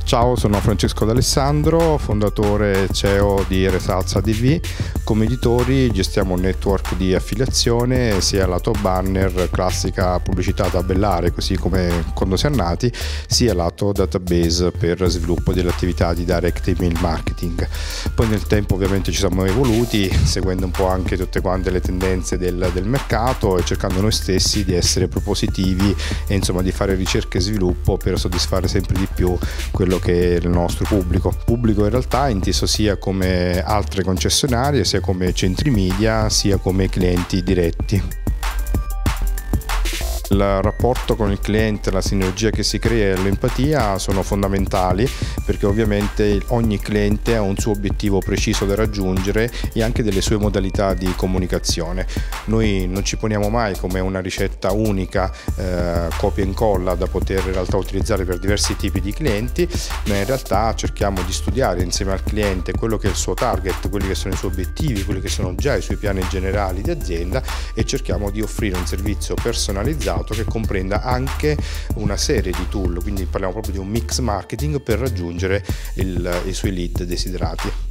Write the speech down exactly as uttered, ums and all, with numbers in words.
Ciao, sono Francesco D'Alessandro, fondatore e C E O di Results A D V. Come editori gestiamo un network di affiliazione sia lato banner, classica pubblicità tabellare, così come quando si è nati, sia lato database per sviluppo delle attività di direct email marketing. Poi nel tempo ovviamente ci siamo evoluti, seguendo un po' anche tutte quante le tendenze del, del mercato e cercando noi stessi di essere propositivi e insomma di fare ricerca e sviluppo per soddisfare sempre di più quello che è il nostro pubblico. Pubblico in realtà inteso sia come altre concessionarie, sia come centri media, sia come clienti diretti. Il rapporto con il cliente, la sinergia che si crea e l'empatia sono fondamentali, perché ovviamente ogni cliente ha un suo obiettivo preciso da raggiungere e anche delle sue modalità di comunicazione. Noi non ci poniamo mai come una ricetta unica, eh, copia e incolla da poter in realtà utilizzare per diversi tipi di clienti, ma in realtà cerchiamo di studiare insieme al cliente quello che è il suo target, quelli che sono i suoi obiettivi, quelli che sono già i suoi piani generali di azienda e cerchiamo di offrire un servizio personalizzato che comprenda anche una serie di tool, quindi parliamo proprio di un mix marketing per raggiungere il, i suoi lead desiderati.